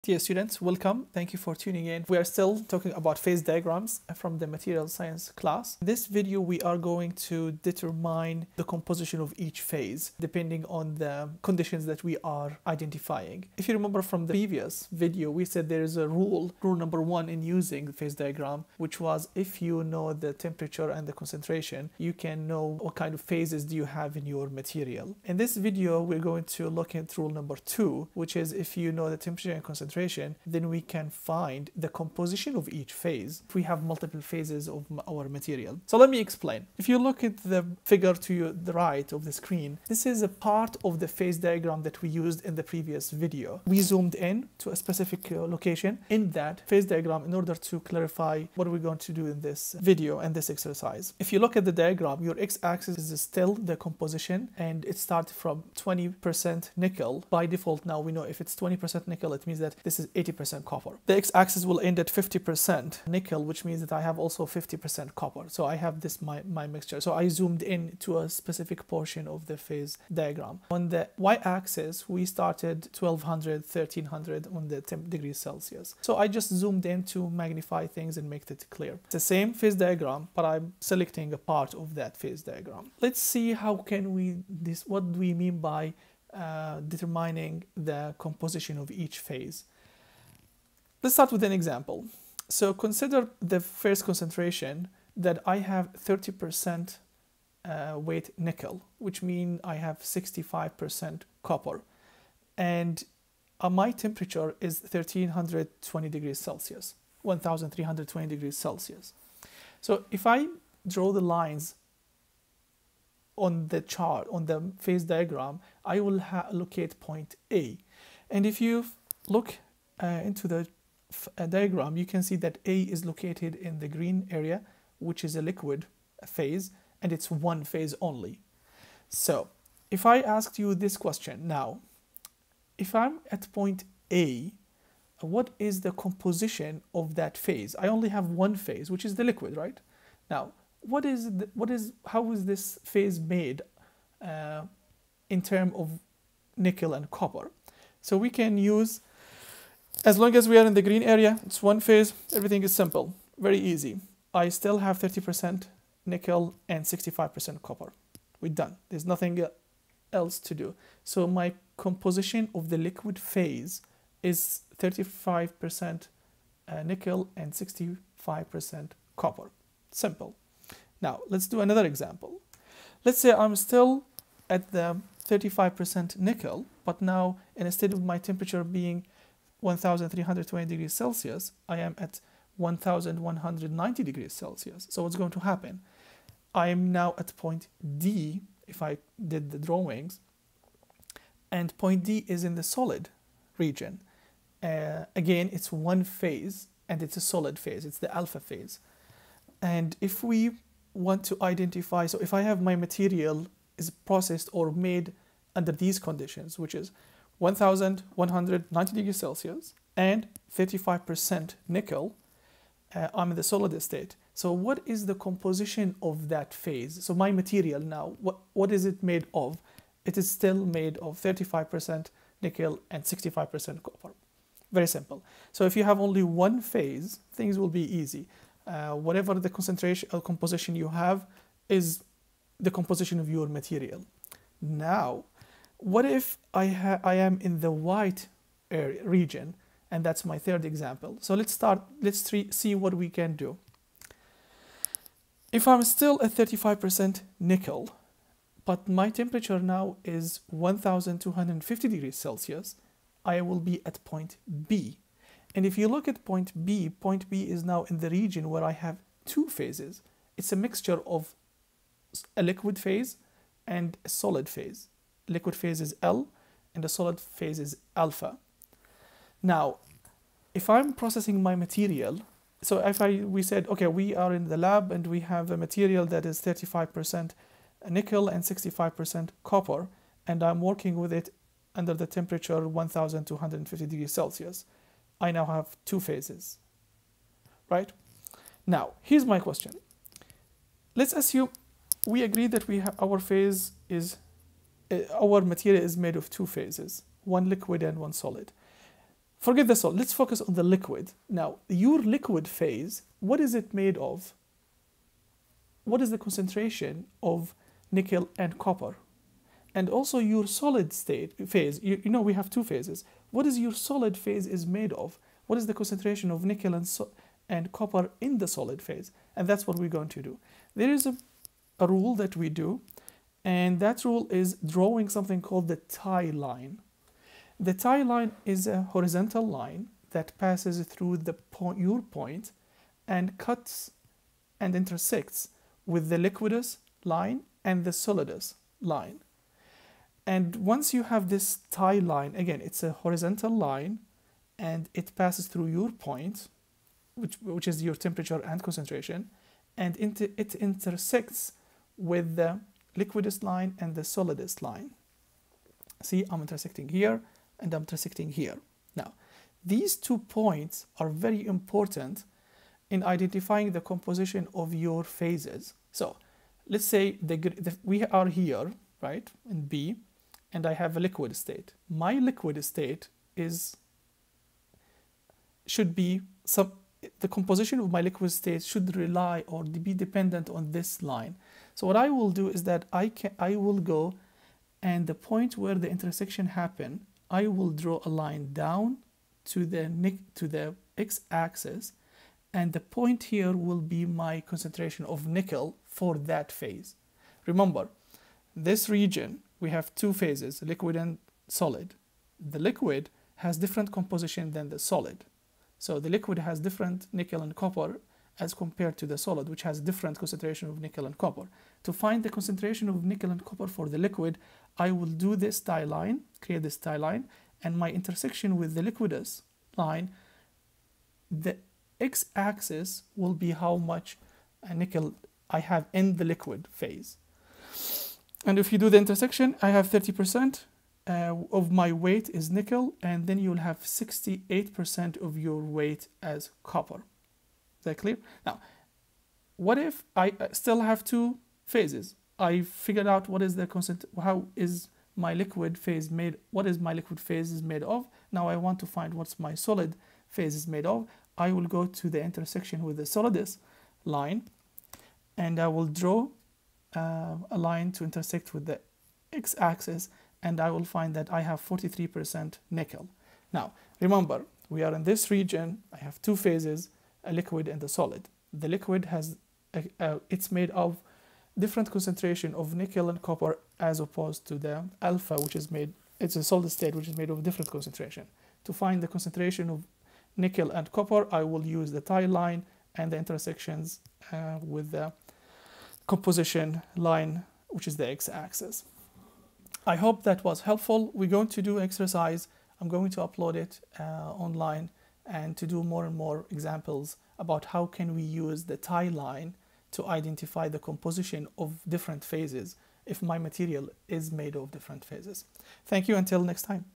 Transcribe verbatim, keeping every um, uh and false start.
Dear students, welcome. Thank you for tuning in. We are still talking about phase diagrams from the material science class. In this video, we are going to determine the composition of each phase depending on the conditions that we are identifying. If you remember from the previous video, we said there is a rule, rule number one in using the phase diagram, which was if you know the temperature and the concentration, you can know what kind of phases do you have in your material. In this video, we're going to look at rule number two, which is if you know the temperature and concentration, then we can find the composition of each phase if we have multiple phases of our material. So let me explain. If you look at the figure to your, the right of the screen, this is a part of the phase diagram that we used in the previous video. We zoomed in to a specific location in that phase diagram in order to clarify what we're going to do in this video and this exercise. If you look at the diagram, your x-axis is still the composition, and it starts from twenty percent nickel. By default, now we know if it's twenty percent nickel, it means that this is eighty percent copper. The x-axis will end at fifty percent nickel, which means that I have also fifty percent copper. So I have this, my, my mixture. So I zoomed in to a specific portion of the phase diagram. On the y-axis, we started twelve hundred, thirteen hundred on the temp degrees Celsius. So I just zoomed in to magnify things and make it clear. It's the same phase diagram, but I'm selecting a part of that phase diagram. Let's see how can we, this, what do we mean by uh, determining the composition of each phase. Let's start with an example. So consider the first concentration that I have thirty percent uh, weight nickel, which means I have sixty-five percent copper. And uh, my temperature is one thousand three hundred twenty degrees Celsius, one thousand three hundred twenty degrees Celsius. So if I draw the lines on the chart, on the phase diagram, I will locate point A. And if you look uh, into the a diagram, you can see that A is located in the green area, which is a liquid phase, and it's one phase only. So if I asked you this question now, if I'm at point A, what is the composition of that phase? I only have one phase, which is the liquid, right? Now, what is the, what is how is this phase made uh, in terms of nickel and copper? So we can use, as long as we are in the green area, it's one phase, everything is simple, very easy. I still have thirty percent nickel and sixty-five percent copper. We're done. There's nothing else to do. So my composition of the liquid phase is thirty-five percent uh, nickel and sixty-five percent copper. Simple. Now, let's do another example. Let's say I'm still at the thirty-five percent nickel, but now instead of my temperature being one thousand three hundred twenty degrees Celsius, I am at one thousand one hundred ninety degrees Celsius. So what's going to happen? I am now at point D, if I did the drawings, and point D is in the solid region. Uh, again, it's one phase, and it's a solid phase. It's the alpha phase. And if we want to identify, so if I have my material is processed or made under these conditions, which is one thousand one hundred ninety degrees Celsius and thirty-five percent nickel, uh, I'm in the solid state. So what is the composition of that phase? So my material now, what, what is it made of? It is still made of thirty-five percent nickel and sixty-five percent copper. Very simple. So if you have only one phase, things will be easy. Uh, whatever the concentration or composition you have is the composition of your material. Now, what if I, ha I am in the white area, region, and that's my third example. So let's start, let's see what we can do. If I'm still at thirty-five percent nickel, but my temperature now is one thousand two hundred fifty degrees Celsius, I will be at point B. And if you look at point B, point B is now in the region where I have two phases. It's a mixture of a liquid phase and a solid phase. Liquid phase is L and the solid phase is alpha. Now, if I'm processing my material, so if I we said, okay, we are in the lab and we have a material that is thirty-five percent nickel and sixty-five percent copper, and I'm working with it under the temperature one thousand two hundred fifty degrees Celsius. I now have two phases, right? Now, here's my question. Let's assume we agree that we have our phase is uh, our material is made of two phases, one liquid and one solid. forget the solid. Let's focus on the liquid. Now, your liquid phase, what is it made of? What is the concentration of nickel and copper? And also your solid state phase. You, you know, we have two phases. What is your solid phase is made of? What is the concentration of nickel and, so, and copper in the solid phase? And that's what we're going to do. There is a, a rule that we do, and that rule is drawing something called the tie line. The tie line is a horizontal line that passes through the point, your point, and cuts and intersects with the liquidus line and the solidus line. And once you have this tie line, again, it's a horizontal line, and it passes through your point, which, which is your temperature and concentration, and inter it intersects with the liquidus line and the solidus line. See, I'm intersecting here, and I'm intersecting here. Now, these two points are very important in identifying the composition of your phases. So, let's say the, the, we are here, right, in B, and I have a liquid state. My liquid state is should be some the composition of my liquid state should rely or be dependent on this line. So what I will do is that I can I will go, and the point where the intersection happen, I will draw a line down to the to the x-axis, and the point here will be my concentration of nickel for that phase. Remember, this region, we have two phases, liquid and solid. The liquid has different composition than the solid. So the liquid has different nickel and copper as compared to the solid, which has different concentration of nickel and copper. To find the concentration of nickel and copper for the liquid, I will do this tie line, create this tie line, and my intersection with the liquidus line, the x-axis will be how much nickel I have in the liquid phase. And if you do the intersection, I have thirty percent uh, of my weight is nickel, and then you'll have sixty-eight percent of your weight as copper. Is that clear? Now, what if I still have two phases? I figured out what is the constant, how is my liquid phase made, what is my liquid phase is made of. Now I want to find what's my solid phase is made of. I will go to the intersection with the solidus line, and I will draw uh, a line to intersect with the x-axis, and I will find that I have forty-three percent nickel. Now, remember, we are in this region. I have two phases, a liquid and a solid. The liquid has, a, a, it's made of different concentration of nickel and copper as opposed to the alpha, which is made, it's a solid state, which is made of different concentration. To find the concentration of nickel and copper, I will use the tie line and the intersections uh, with the composition line, which is the x-axis. I hope that was helpful. We're going to do exercise. I'm going to upload it uh, online, and to do more and more examples about how can we use the tie line to identify the composition of different phases if my material is made of different phases. Thank you. Until next time.